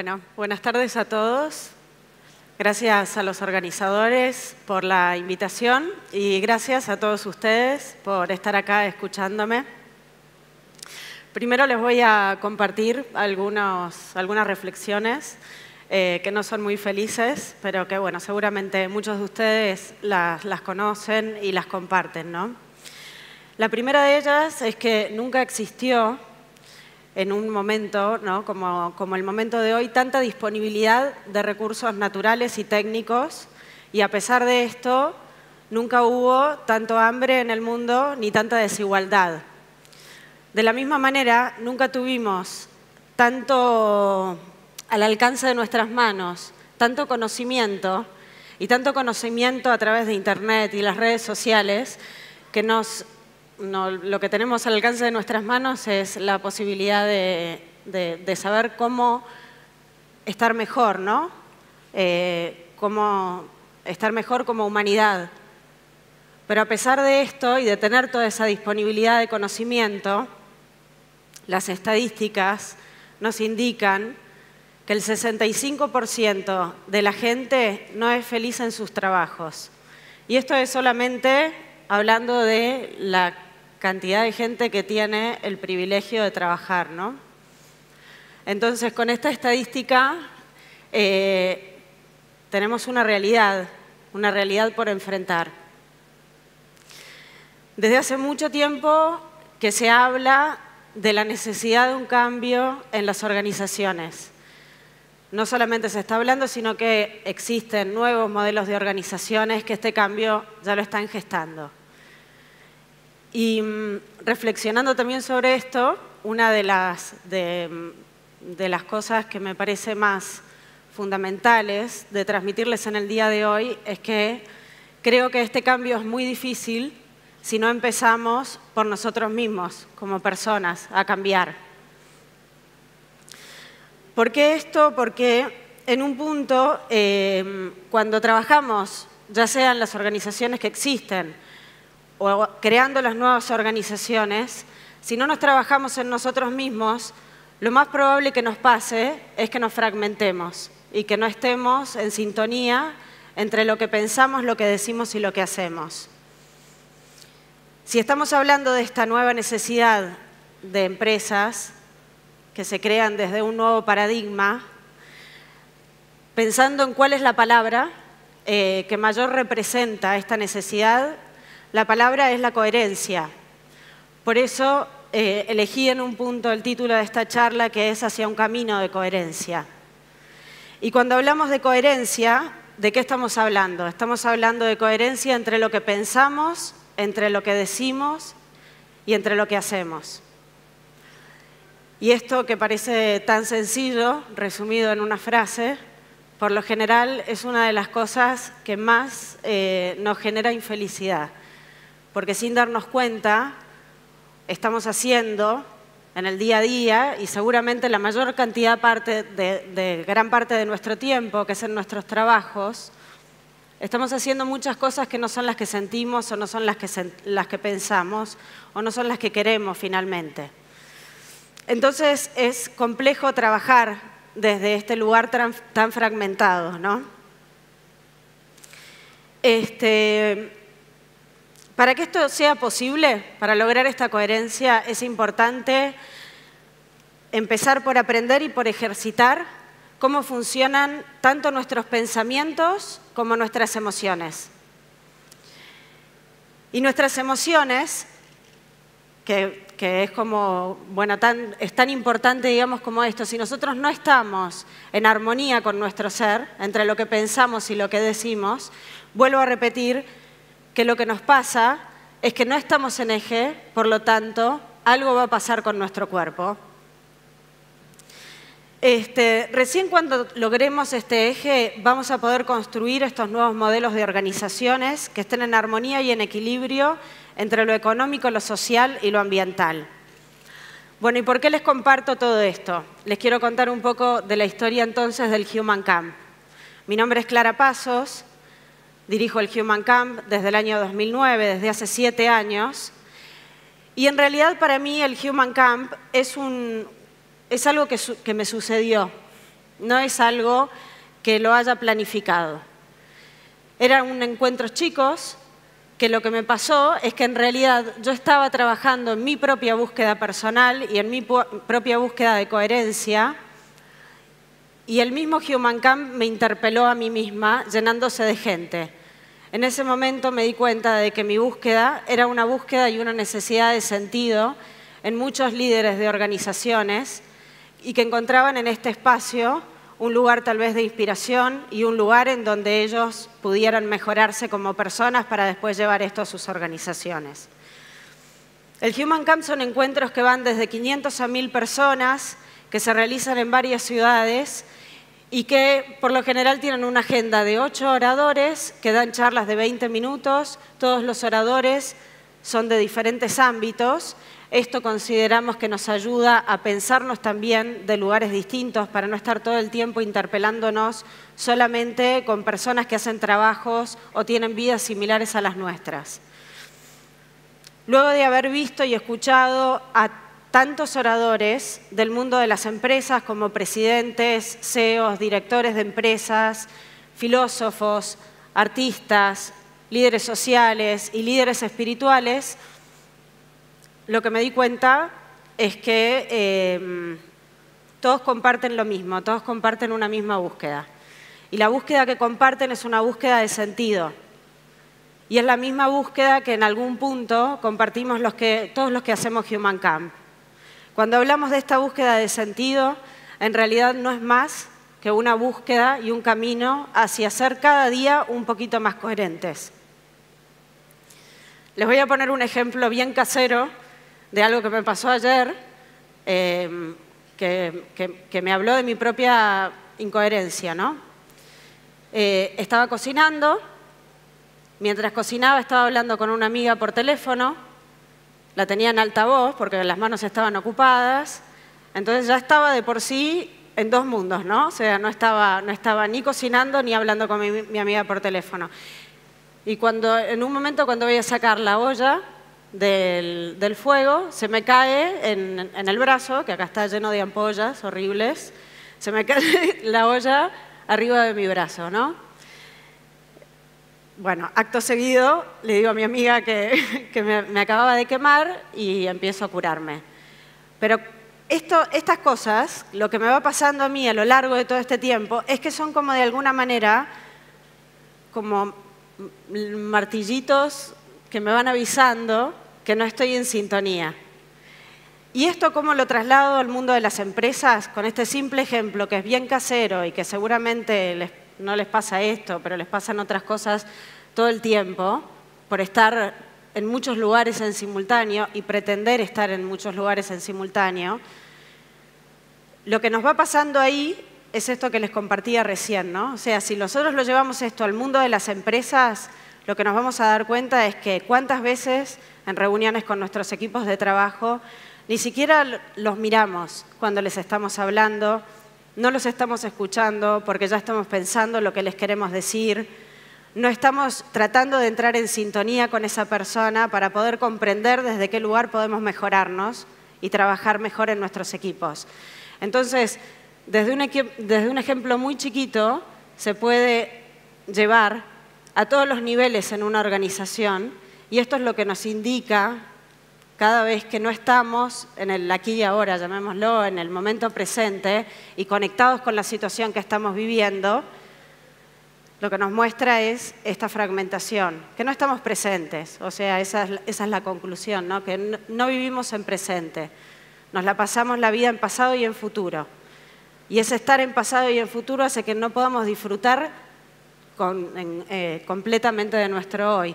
Bueno, buenas tardes a todos. Gracias a los organizadores por la invitación y gracias a todos ustedes por estar acá escuchándome. Primero les voy a compartir algunas reflexiones que no son muy felices, pero que bueno, seguramente muchos de ustedes las conocen y las comparten, ¿no? La primera de ellas es que nunca existió en un momento, ¿no?, como el momento de hoy, tanta disponibilidad de recursos naturales y técnicos, y a pesar de esto, nunca hubo tanto hambre en el mundo ni tanta desigualdad. De la misma manera, nunca tuvimos tanto al alcance de nuestras manos, tanto conocimiento, y tanto conocimiento a través de Internet y las redes sociales, que lo que tenemos al alcance de nuestras manos es la posibilidad de saber cómo estar mejor, ¿no? Cómo estar mejor como humanidad. Pero a pesar de esto y de tener toda esa disponibilidad de conocimiento, las estadísticas nos indican que el 65% de la gente no es feliz en sus trabajos. Y esto es solamente hablando de la cantidad de gente que tiene el privilegio de trabajar, ¿no? Entonces, con esta estadística tenemos una realidad por enfrentar. Desde hace mucho tiempo que se habla de la necesidad de un cambio en las organizaciones. No solamente se está hablando, sino que existen nuevos modelos de organizaciones que este cambio ya lo están gestando. Y reflexionando también sobre esto, una de las cosas que me parece más fundamentales de transmitirles en el día de hoy es que creo que este cambio es muy difícil si no empezamos por nosotros mismos, como personas, a cambiar. ¿Por qué esto? Porque en un punto, cuando trabajamos, ya sean las organizaciones que existen o creando las nuevas organizaciones, si no nos trabajamos en nosotros mismos, lo más probable que nos pase es que nos fragmentemos y que no estemos en sintonía entre lo que pensamos, lo que decimos y lo que hacemos. Si estamos hablando de esta nueva necesidad de empresas que se crean desde un nuevo paradigma, pensando en cuál es la palabra que mayor representa esta necesidad, la palabra es la coherencia. Por eso elegí en un punto el título de esta charla, que es Hacia un camino de coherencia. Y cuando hablamos de coherencia, ¿de qué estamos hablando? Estamos hablando de coherencia entre lo que pensamos, entre lo que decimos y entre lo que hacemos. Y esto que parece tan sencillo, resumido en una frase, por lo general es una de las cosas que más nos genera infelicidad. Porque sin darnos cuenta, estamos haciendo en el día a día, y seguramente la mayor cantidad gran parte de nuestro tiempo, que es en nuestros trabajos, estamos haciendo muchas cosas que no son las que sentimos, o no son las que pensamos, o no son las que queremos finalmente. Entonces es complejo trabajar desde este lugar tan fragmentado, ¿no? Para que esto sea posible, para lograr esta coherencia, es importante empezar por aprender y por ejercitar cómo funcionan tanto nuestros pensamientos como nuestras emociones. Y nuestras emociones, que es como, bueno, es tan importante, digamos, como esto, si nosotros no estamos en armonía con nuestro ser, entre lo que pensamos y lo que decimos, vuelvo a repetir que lo que nos pasa es que no estamos en eje, por lo tanto, algo va a pasar con nuestro cuerpo. Recién cuando logremos este eje vamos a poder construir estos nuevos modelos de organizaciones que estén en armonía y en equilibrio entre lo económico, lo social y lo ambiental. Bueno, ¿y por qué les comparto todo esto? Les quiero contar un poco de la historia entonces del Human Camp. Mi nombre es Clara Pasos, dirijo el Human Camp desde el año 2009, desde hace 7 años, y en realidad para mí el Human Camp es algo que me sucedió. no es algo que lo haya planificado. Eran encuentros chicos, que lo que me pasó es que en realidad yo estaba trabajando en mi propia búsqueda personal y en mi propia búsqueda de coherencia, y el mismo Human Camp me interpeló a mí misma llenándose de gente. En ese momento me di cuenta de que mi búsqueda era una búsqueda y una necesidad de sentido en muchos líderes de organizaciones y que encontraban en este espacio un lugar tal vez de inspiración y un lugar en donde ellos pudieran mejorarse como personas para después llevar esto a sus organizaciones. El Human Camp son encuentros que van desde 500 a 1000 personas, que se realizan en varias ciudades y que por lo general tienen una agenda de 8 oradores que dan charlas de 20 minutos. Todos los oradores son de diferentes ámbitos. Esto consideramos que nos ayuda a pensarnos también de lugares distintos para no estar todo el tiempo interpelándonos solamente con personas que hacen trabajos o tienen vidas similares a las nuestras. Luego de haber visto y escuchado a tantos oradores del mundo de las empresas como presidentes, CEOs, directores de empresas, filósofos, artistas, líderes sociales y líderes espirituales, lo que me di cuenta es que todos comparten lo mismo, todos comparten una misma búsqueda. Y la búsqueda que comparten es una búsqueda de sentido. Y es la misma búsqueda que en algún punto compartimos todos los que hacemos Human Camp. Cuando hablamos de esta búsqueda de sentido, en realidad no es más que una búsqueda y un camino hacia ser cada día un poquito más coherentes. Les voy a poner un ejemplo bien casero de algo que me pasó ayer, que me habló de mi propia incoherencia, ¿no? Estaba cocinando, mientras cocinaba estaba hablando con una amiga por teléfono, la tenía en altavoz porque las manos estaban ocupadas, entonces ya estaba de por sí en dos mundos, ¿no? O sea, no estaba ni cocinando ni hablando con mi amiga por teléfono. Y en un momento cuando voy a sacar la olla del fuego, se me cae en el brazo, que acá está lleno de ampollas horribles, se me cae la olla arriba de mi brazo, ¿no? Bueno, acto seguido le digo a mi amiga que me acababa de quemar y empiezo a curarme. Pero estas cosas, lo que me va pasando a mí a lo largo de todo este tiempo, es que son como de alguna manera, como martillitos que me van avisando que no estoy en sintonía. ¿Y esto cómo lo traslado al mundo de las empresas? Con este simple ejemplo que es bien casero y que seguramente no les pasa esto, pero les pasan otras cosas todo el tiempo, por estar en muchos lugares en simultáneo y pretender estar en muchos lugares en simultáneo. Lo que nos va pasando ahí es esto que les compartía recién, ¿no? O sea, si nosotros lo llevamos esto al mundo de las empresas, lo que nos vamos a dar cuenta es que cuántas veces en reuniones con nuestros equipos de trabajo ni siquiera los miramos cuando les estamos hablando, no los estamos escuchando porque ya estamos pensando lo que les queremos decir, no estamos tratando de entrar en sintonía con esa persona para poder comprender desde qué lugar podemos mejorarnos y trabajar mejor en nuestros equipos. Entonces, desde un ejemplo muy chiquito se puede llevar a todos los niveles en una organización y esto es lo que nos indica cada vez que no estamos en el aquí y ahora, llamémoslo, en el momento presente y conectados con la situación que estamos viviendo, lo que nos muestra es esta fragmentación, que no estamos presentes, o sea, esa es la conclusión, ¿no? Que no vivimos en presente, nos la pasamos la vida en pasado y en futuro. Y ese estar en pasado y en futuro hace que no podamos disfrutar completamente de nuestro hoy.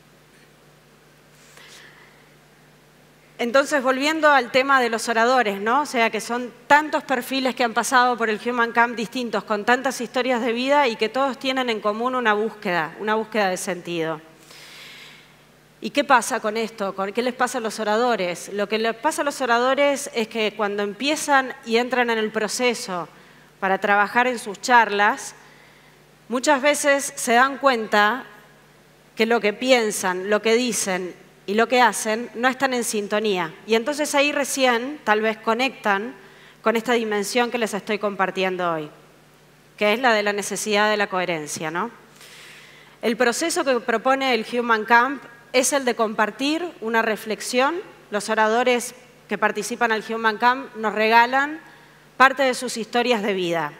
Entonces, volviendo al tema de los oradores, ¿no? O sea, que son tantos perfiles que han pasado por el Human Camp distintos, con tantas historias de vida y que todos tienen en común una búsqueda de sentido. ¿Y qué pasa con esto? ¿Qué les pasa a los oradores? Lo que les pasa a los oradores es que cuando empiezan y entran en el proceso para trabajar en sus charlas, muchas veces se dan cuenta que lo que piensan, lo que dicen y lo que hacen no están en sintonía. Y entonces ahí recién tal vez conectan con esta dimensión que les estoy compartiendo hoy. que es la de la necesidad de la coherencia, ¿no? El proceso que propone el Human Camp es el de compartir una reflexión. Los oradores que participan al Human Camp nos regalan parte de sus historias de vida.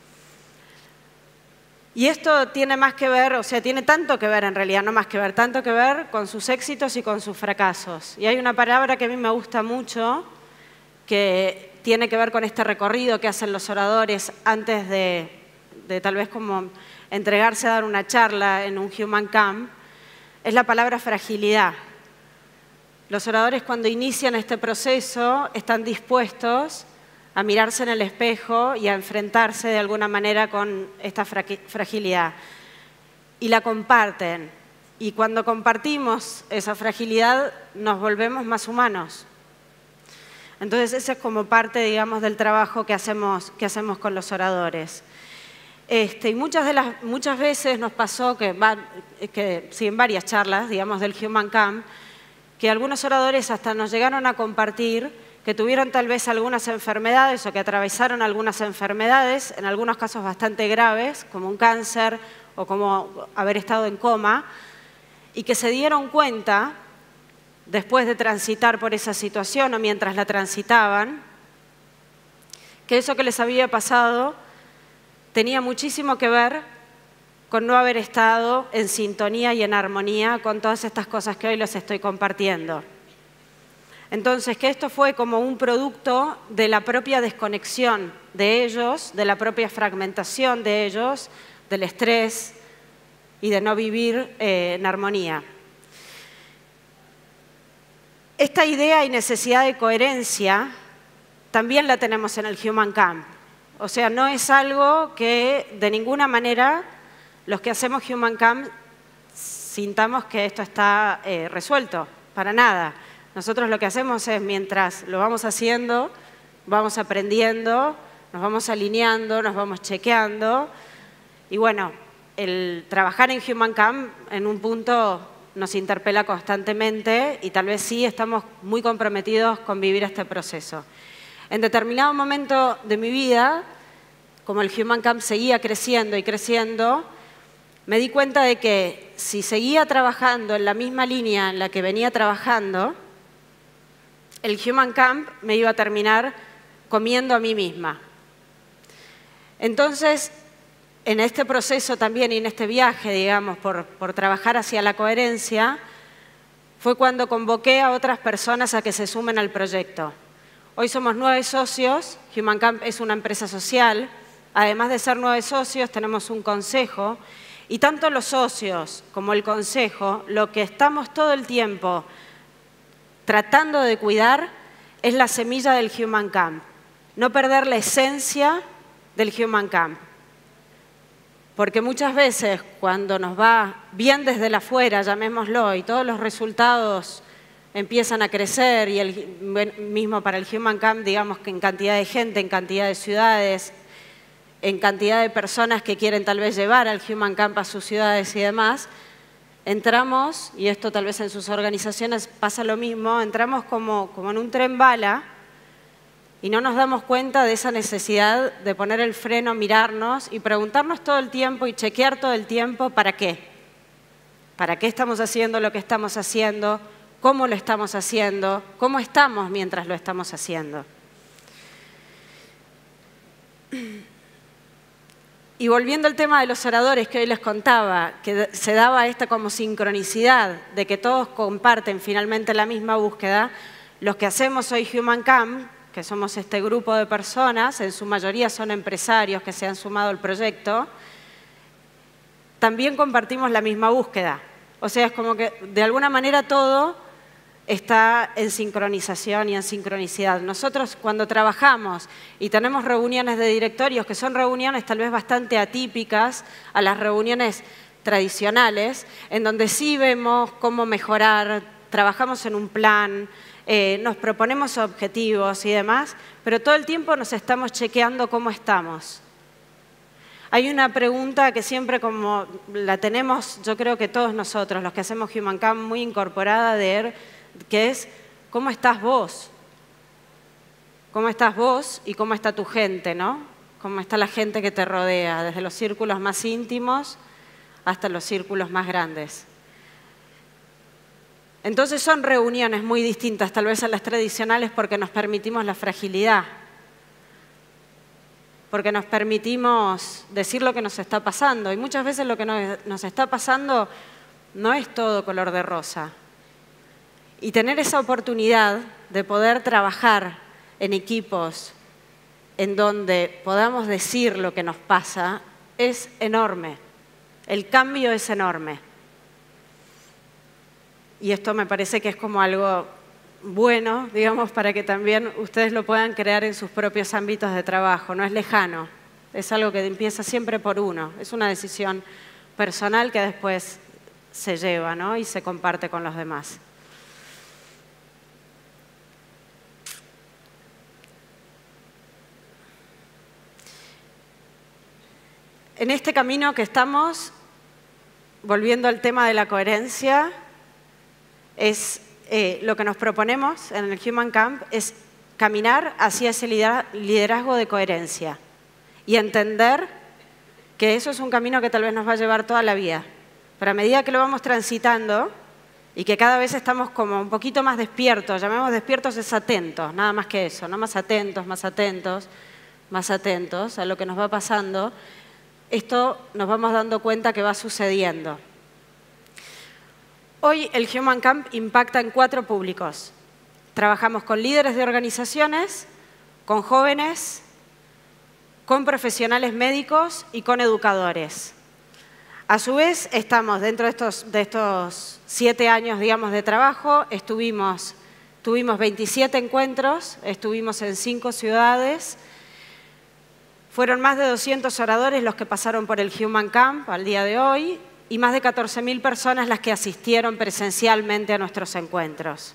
Y esto tiene más que ver, o sea, tiene tanto que ver en realidad, no más que ver, tanto que ver con sus éxitos y con sus fracasos. Y hay una palabra que a mí me gusta mucho, que tiene que ver con este recorrido que hacen los oradores antes de tal vez como entregarse a dar una charla en un Human Camp, es la palabra fragilidad. Los oradores cuando inician este proceso están dispuestos a mirarse en el espejo y a enfrentarse de alguna manera con esta fragilidad. Y la comparten. Y cuando compartimos esa fragilidad, nos volvemos más humanos. Entonces, ese es como parte, digamos, del trabajo que hacemos con los oradores. Y muchas veces nos pasó sí, en varias charlas, digamos, del Human Camp, que algunos oradores hasta nos llegaron a compartir que tuvieron tal vez algunas enfermedades o que atravesaron algunas enfermedades, en algunos casos bastante graves, como un cáncer o como haber estado en coma, y que se dieron cuenta, después de transitar por esa situación o mientras la transitaban, que eso que les había pasado tenía muchísimo que ver con no haber estado en sintonía y en armonía con todas estas cosas que hoy les estoy compartiendo. Entonces, que esto fue como un producto de la propia desconexión de ellos, de la propia fragmentación de ellos, del estrés y de no vivir en armonía. Esta idea y necesidad de coherencia también la tenemos en el Human Camp. O sea, no es algo que de ninguna manera los que hacemos Human Camp sintamos que esto está resuelto, para nada. Nosotros lo que hacemos es, mientras lo vamos haciendo, vamos aprendiendo, nos vamos alineando, nos vamos chequeando. Y bueno, el trabajar en Human Camp en un punto nos interpela constantemente y tal vez sí estamos muy comprometidos con vivir este proceso. En determinado momento de mi vida, como el Human Camp seguía creciendo y creciendo, me di cuenta de que si seguía trabajando en la misma línea en la que venía trabajando, el Human Camp me iba a terminar comiendo a mí misma. Entonces, en este proceso también y en este viaje, digamos, por trabajar hacia la coherencia, fue cuando convoqué a otras personas a que se sumen al proyecto. Hoy somos 9 socios, Human Camp es una empresa social, además de ser 9 socios tenemos un consejo y tanto los socios como el consejo, lo que estamos todo el tiempo tratando de cuidar es la semilla del Human Camp. No perder la esencia del Human Camp. Porque muchas veces cuando nos va bien desde la afuera, llamémoslo, y todos los resultados empiezan a crecer, y mismo para el Human Camp, digamos que en cantidad de gente, en cantidad de ciudades, en cantidad de personas que quieren tal vez llevar al Human Camp a sus ciudades y demás, entramos, y esto tal vez en sus organizaciones pasa lo mismo, entramos como en un tren bala y no nos damos cuenta de esa necesidad de poner el freno, mirarnos y preguntarnos todo el tiempo y chequear todo el tiempo ¿para qué? ¿Para qué estamos haciendo lo que estamos haciendo? ¿Cómo lo estamos haciendo? ¿Cómo estamos mientras lo estamos haciendo? Y volviendo al tema de los oradores que hoy les contaba, que se daba esta como sincronicidad de que todos comparten finalmente la misma búsqueda, los que hacemos hoy Human Camp, que somos este grupo de personas, en su mayoría son empresarios que se han sumado al proyecto, también compartimos la misma búsqueda. O sea, es como que de alguna manera todo está en sincronización y en sincronicidad. Nosotros cuando trabajamos y tenemos reuniones de directorios, que son reuniones tal vez bastante atípicas a las reuniones tradicionales, en donde sí vemos cómo mejorar, trabajamos en un plan, nos proponemos objetivos y demás, pero todo el tiempo nos estamos chequeando cómo estamos. Hay una pregunta que siempre como la tenemos, yo creo que todos nosotros, los que hacemos Human Camp, muy incorporada que es, ¿cómo estás vos? ¿Cómo estás vos y cómo está tu gente, no? cómo está la gente que te rodea, desde los círculos más íntimos hasta los círculos más grandes. Entonces son reuniones muy distintas tal vez a las tradicionales porque nos permitimos la fragilidad, porque nos permitimos decir lo que nos está pasando. Y muchas veces lo que nos está pasando no es todo color de rosa. Y tener esa oportunidad de poder trabajar en equipos en donde podamos decir lo que nos pasa es enorme. El cambio es enorme. Y esto me parece que es como algo bueno, digamos, para que también ustedes lo puedan crear en sus propios ámbitos de trabajo. No es lejano, es algo que empieza siempre por uno. Es una decisión personal que después se lleva, ¿no? Y se comparte con los demás. En este camino que estamos, volviendo al tema de la coherencia, es lo que nos proponemos en el Human Camp es caminar hacia ese liderazgo de coherencia y entender que eso es un camino que tal vez nos va a llevar toda la vida. Pero a medida que lo vamos transitando y que cada vez estamos como un poquito más despiertos, llamemos despiertos es atentos, nada más que eso, ¿no? Más atentos, más atentos, más atentos a lo que nos va pasando, esto nos vamos dando cuenta que va sucediendo. Hoy el Human Camp impacta en 4 públicos. Trabajamos con líderes de organizaciones, con jóvenes, con profesionales médicos y con educadores. A su vez, estamos dentro de estos 7 años, digamos, de trabajo, tuvimos 27 encuentros, estuvimos en 5 ciudades. Fueron más de 200 oradores los que pasaron por el Human Camp al día de hoy y más de 14.000 personas las que asistieron presencialmente a nuestros encuentros.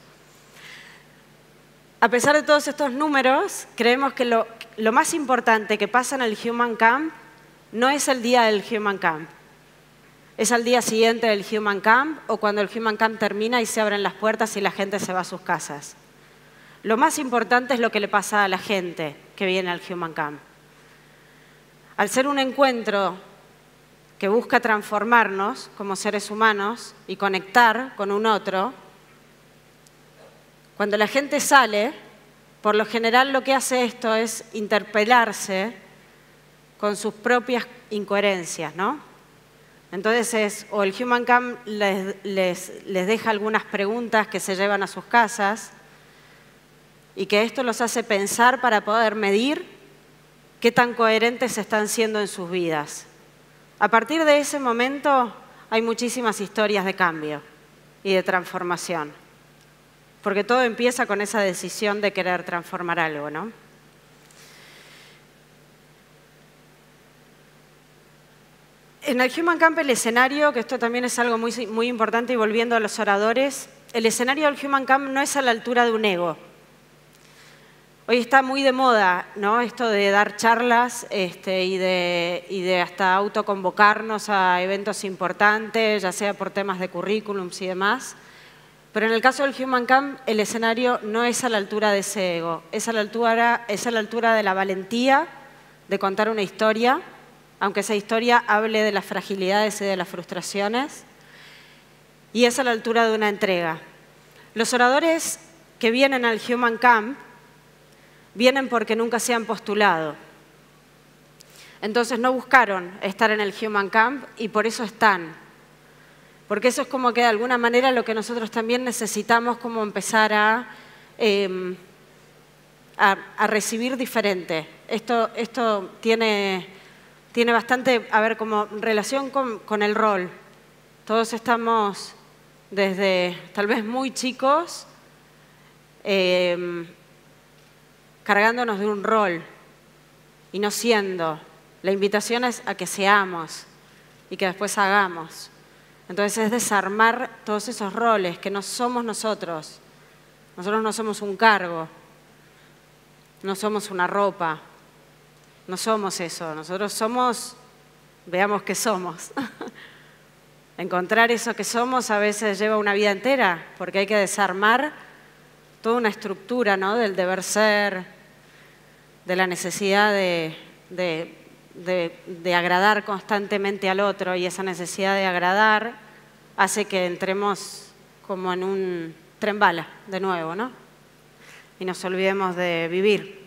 A pesar de todos estos números, creemos que lo más importante que pasa en el Human Camp no es el día del Human Camp. Es al día siguiente del Human Camp o cuando el Human Camp termina y se abren las puertas y la gente se va a sus casas. Lo más importante es lo que le pasa a la gente que viene al Human Camp. Al ser un encuentro que busca transformarnos como seres humanos y conectar con un otro, cuando la gente sale, por lo general lo que hace esto es interpelarse con sus propias incoherencias, ¿no? Entonces o el Human Camp les deja algunas preguntas que se llevan a sus casas y que esto los hace pensar para poder medir qué tan coherentes están siendo en sus vidas. A partir de ese momento hay muchísimas historias de cambio y de transformación, porque todo empieza con esa decisión de querer transformar algo, ¿no? En el Human Camp el escenario, que esto también es algo muy importante y volviendo a los oradores, el escenario del Human Camp no es a la altura de un ego. Hoy está muy de moda, ¿no? Esto de dar charlas y de hasta autoconvocarnos a eventos importantes, ya sea por temas de currículums y demás. Pero en el caso del Human Camp, el escenario no es a la altura de ese ego, es a la altura de la valentía de contar una historia, aunque esa historia hable de las fragilidades y de las frustraciones, y es a la altura de una entrega. Los oradores que vienen al Human Camp vienen porque nunca se han postulado. Entonces no buscaron estar en el Human Camp y por eso están. Porque eso es como que de alguna manera lo que nosotros también necesitamos como empezar a recibir diferente. Esto tiene bastante, a ver, como relación con el rol. Todos estamos desde tal vez muy chicos cargándonos de un rol y no siendo. La invitación es a que seamos y que después hagamos. Entonces es desarmar todos esos roles que no somos nosotros. Nosotros no somos un cargo, no somos una ropa, no somos eso. Nosotros somos, veamos qué somos. Encontrar eso que somos a veces lleva una vida entera porque hay que desarmar toda una estructura, ¿no? Del deber ser, de la necesidad de de agradar constantemente al otro, y esa necesidad de agradar hace que entremos como en un tren bala de nuevo, ¿no? Y nos olvidemos de vivir.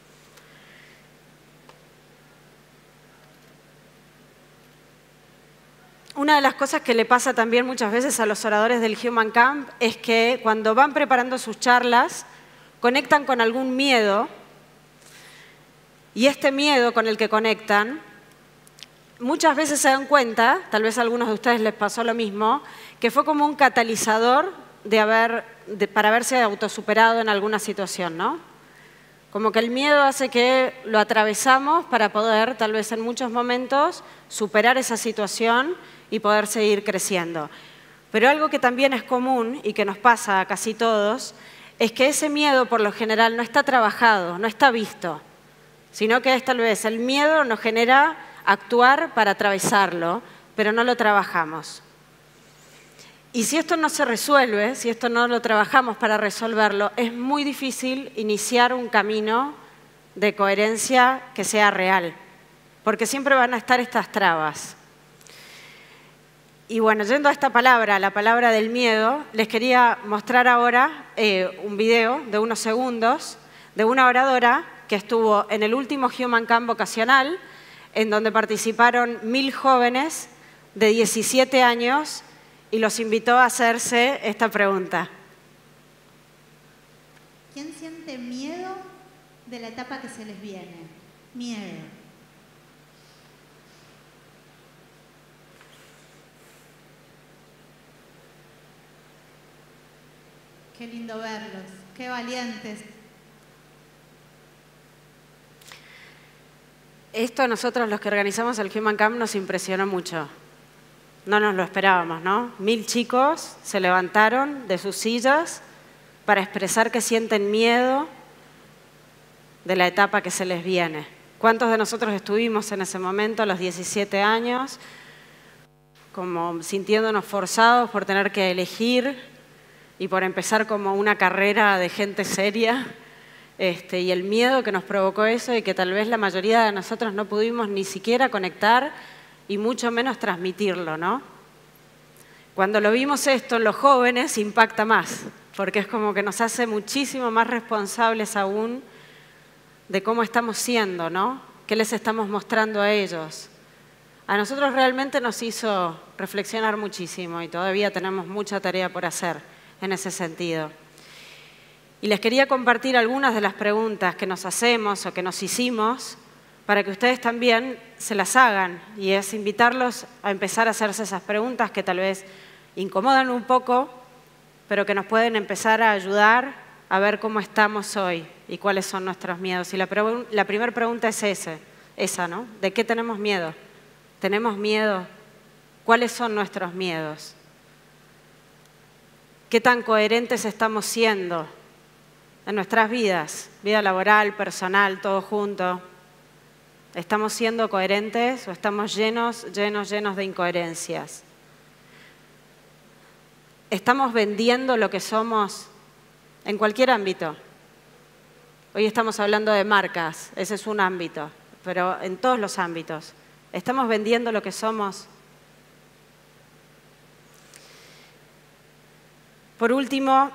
Una de las cosas que le pasa también muchas veces a los oradores del Human Camp es que cuando van preparando sus charlas, conectan con algún miedo, y este miedo con el que conectan, muchas veces se dan cuenta, tal vez a algunos de ustedes les pasó lo mismo, que fue como un catalizador para haberse autosuperado en alguna situación, ¿no? Como que el miedo hace que lo atravesamos para poder, tal vez en muchos momentos, superar esa situación y poder seguir creciendo. Pero algo que también es común y que nos pasa a casi todos es que ese miedo por lo general no está trabajado, no está visto, sino que es tal vez el miedo nos genera actuar para atravesarlo, pero no lo trabajamos. Y si esto no se resuelve, si esto no lo trabajamos para resolverlo, es muy difícil iniciar un camino de coherencia que sea real, porque siempre van a estar estas trabas. Y bueno, yendo a esta palabra, la palabra del miedo, les quería mostrar ahora un video de unos segundos de una oradora que estuvo en el último Human Camp vocacional, en donde participaron 1000 jóvenes de 17 años y los invitó a hacerse esta pregunta. ¿Quién siente miedo de la etapa que se les viene? Miedo. Qué lindo verlos, qué valientes. Esto a nosotros, los que organizamos el Human Camp, nos impresionó mucho. No nos lo esperábamos, ¿no? 1000 chicos se levantaron de sus sillas para expresar que sienten miedo de la etapa que se les viene. ¿Cuántos de nosotros estuvimos en ese momento, a los 17 años, como sintiéndonos forzados por tener que elegir y por empezar como una carrera de gente seria? Y el miedo que nos provocó eso y que tal vez la mayoría de nosotros no pudimos ni siquiera conectar y mucho menos transmitirlo, ¿no? Cuando lo vimos esto en los jóvenes impacta más, porque es como que nos hace muchísimo más responsables aún de cómo estamos siendo, ¿no? ¿Qué les estamos mostrando a ellos? A nosotros realmente nos hizo reflexionar muchísimo y todavía tenemos mucha tarea por hacer en ese sentido. Y les quería compartir algunas de las preguntas que nos hacemos o que nos hicimos para que ustedes también se las hagan, y es invitarlos a empezar a hacerse esas preguntas que tal vez incomodan un poco, pero que nos pueden empezar a ayudar a ver cómo estamos hoy y cuáles son nuestros miedos. Y la primera pregunta es esa, ¿no? ¿De qué tenemos miedo? ¿Tenemos miedo? ¿Cuáles son nuestros miedos? ¿Qué tan coherentes estamos siendo en nuestras vidas? Vida laboral, personal, todo junto. ¿Estamos siendo coherentes o estamos llenos de incoherencias? ¿Estamos vendiendo lo que somos en cualquier ámbito? Hoy estamos hablando de marcas, ese es un ámbito, pero en todos los ámbitos. ¿Estamos vendiendo lo que somos? Por último,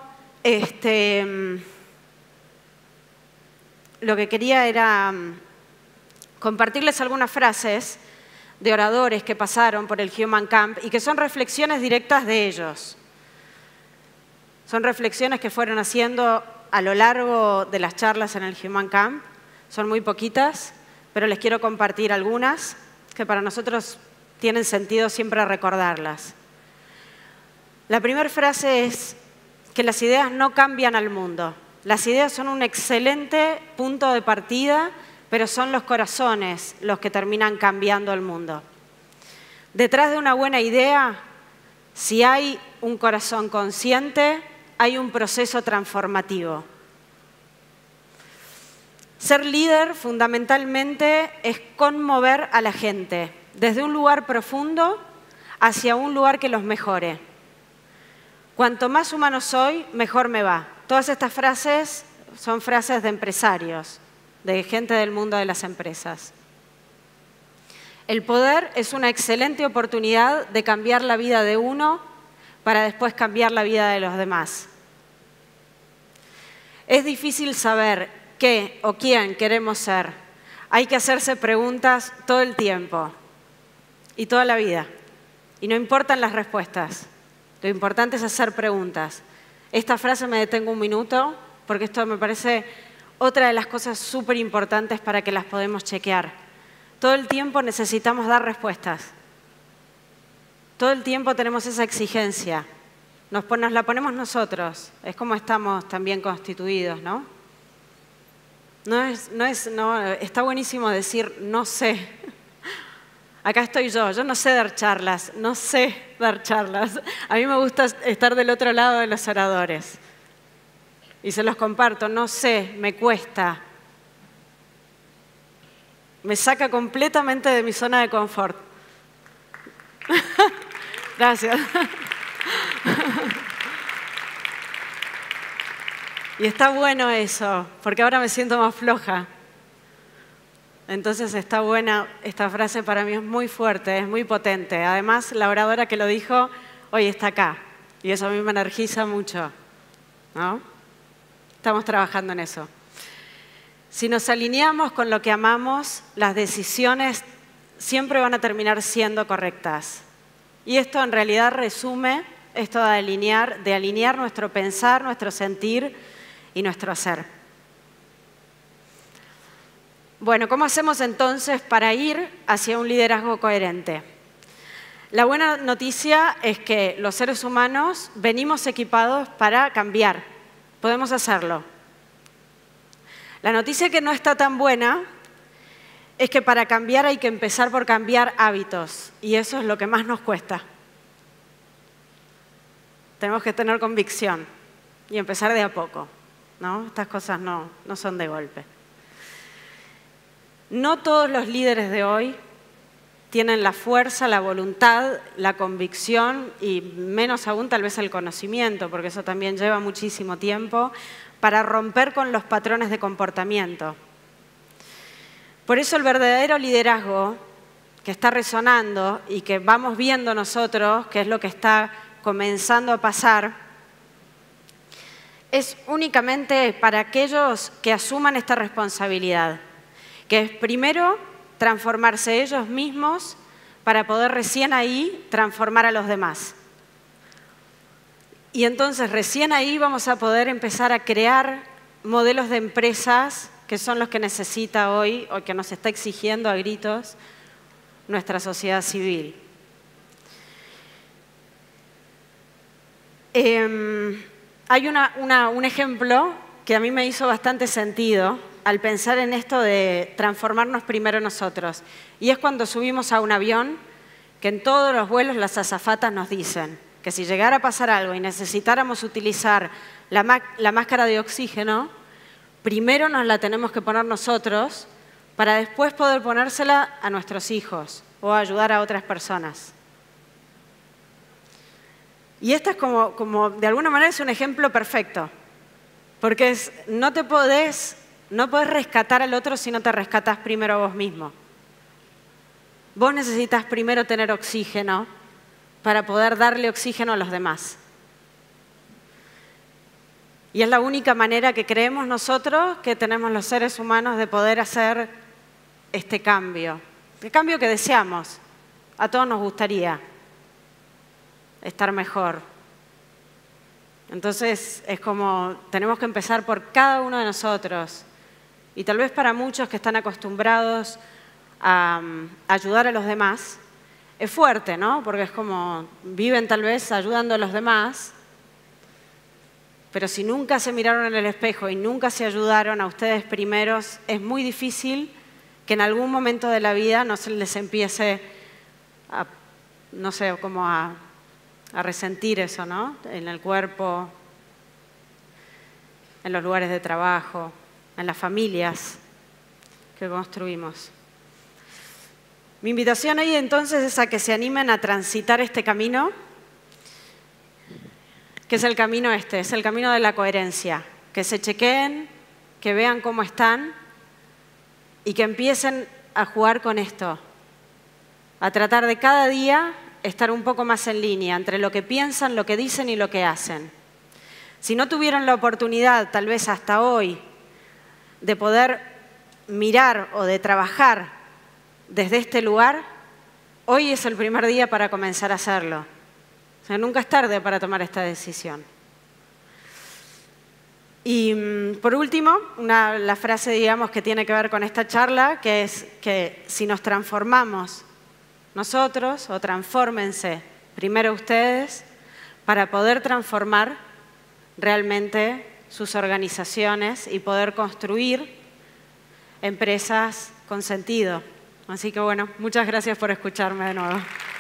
lo que quería era compartirles algunas frases de oradores que pasaron por el Human Camp y que son reflexiones directas de ellos. Son reflexiones que fueron haciendo a lo largo de las charlas en el Human Camp. Son muy poquitas, pero les quiero compartir algunas que para nosotros tienen sentido siempre recordarlas. La primera frase es que las ideas no cambian al mundo. Las ideas son un excelente punto de partida, pero son los corazones los que terminan cambiando el mundo. Detrás de una buena idea, si hay un corazón consciente, hay un proceso transformativo. Ser líder fundamentalmente es conmover a la gente, desde un lugar profundo hacia un lugar que los mejore. Cuanto más humano soy, mejor me va. Todas estas frases son frases de empresarios, de gente del mundo de las empresas. El poder es una excelente oportunidad de cambiar la vida de uno para después cambiar la vida de los demás. Es difícil saber qué o quién queremos ser. Hay que hacerse preguntas todo el tiempo y toda la vida. Y no importan las respuestas. Lo importante es hacer preguntas. Esta frase me detengo un minuto porque esto me parece otra de las cosas súper importantes para que las podamos chequear. Todo el tiempo necesitamos dar respuestas. Todo el tiempo tenemos esa exigencia. Nos la ponemos nosotros. Es como estamos también constituidos, ¿no? No, está buenísimo decir no sé. Acá estoy yo no sé dar charlas, no sé dar charlas. A mí me gusta estar del otro lado de los oradores. Y se los comparto, no sé, me cuesta. Me saca completamente de mi zona de confort. Gracias. Y está bueno eso, porque ahora me siento más floja. Entonces está buena esta frase, para mí es muy fuerte, es muy potente. Además, la oradora que lo dijo hoy está acá. Y eso a mí me energiza mucho, ¿no? Estamos trabajando en eso. Si nos alineamos con lo que amamos, las decisiones siempre van a terminar siendo correctas. Y esto en realidad resume esto de alinear nuestro pensar, nuestro sentir y nuestro hacer. Bueno, ¿cómo hacemos entonces para ir hacia un liderazgo coherente? La buena noticia es que los seres humanos venimos equipados para cambiar. Podemos hacerlo. La noticia que no está tan buena es que para cambiar hay que empezar por cambiar hábitos. Y eso es lo que más nos cuesta. Tenemos que tener convicción y empezar de a poco, ¿no? Estas cosas no son de golpe. No todos los líderes de hoy tienen la fuerza, la voluntad, la convicción y menos aún tal vez el conocimiento, porque eso también lleva muchísimo tiempo, para romper con los patrones de comportamiento. Por eso el verdadero liderazgo que está resonando y que vamos viendo nosotros, que es lo que está comenzando a pasar, es únicamente para aquellos que asuman esta responsabilidad, que es primero transformarse ellos mismos para poder recién ahí transformar a los demás. Y entonces recién ahí vamos a poder empezar a crear modelos de empresas que son los que necesita hoy o que nos está exigiendo a gritos nuestra sociedad civil. Hay un ejemplo que a mí me hizo bastante sentido al pensar en esto de transformarnos primero nosotros. Y es cuando subimos a un avión, que en todos los vuelos las azafatas nos dicen que si llegara a pasar algo y necesitáramos utilizar la máscara de oxígeno, primero nos la tenemos que poner nosotros para después poder ponérsela a nuestros hijos o ayudar a otras personas. Y esto es como de alguna manera es un ejemplo perfecto, porque no podés rescatar al otro si no te rescatás primero a vos mismo. Vos necesitas primero tener oxígeno para poder darle oxígeno a los demás. Y es la única manera que creemos nosotros que tenemos los seres humanos de poder hacer este cambio. El cambio que deseamos. A todos nos gustaría estar mejor. Entonces es como tenemos que empezar por cada uno de nosotros. Y tal vez para muchos que están acostumbrados a ayudar a los demás, es fuerte, ¿no? Porque es como viven tal vez ayudando a los demás, pero si nunca se miraron en el espejo y nunca se ayudaron a ustedes primeros, es muy difícil que en algún momento de la vida no se les empiece a, no sé, como a resentir eso, ¿no? En el cuerpo, en los lugares de trabajo, en las familias que construimos. Mi invitación hoy entonces es a que se animen a transitar este camino, que es el camino es el camino de la coherencia. Que se chequeen, que vean cómo están y que empiecen a jugar con esto. a tratar de cada día estar un poco más en línea entre lo que piensan, lo que dicen y lo que hacen. Si no tuvieron la oportunidad, tal vez hasta hoy, de poder mirar o de trabajar desde este lugar, hoy es el primer día para comenzar a hacerlo. O sea, nunca es tarde para tomar esta decisión. Y por último, la frase, digamos, que tiene que ver con esta charla, que es que si nos transformamos nosotros, o transfórmense primero ustedes, para poder transformar realmente sus organizaciones y poder construir empresas con sentido. Así que bueno, muchas gracias por escucharme de nuevo.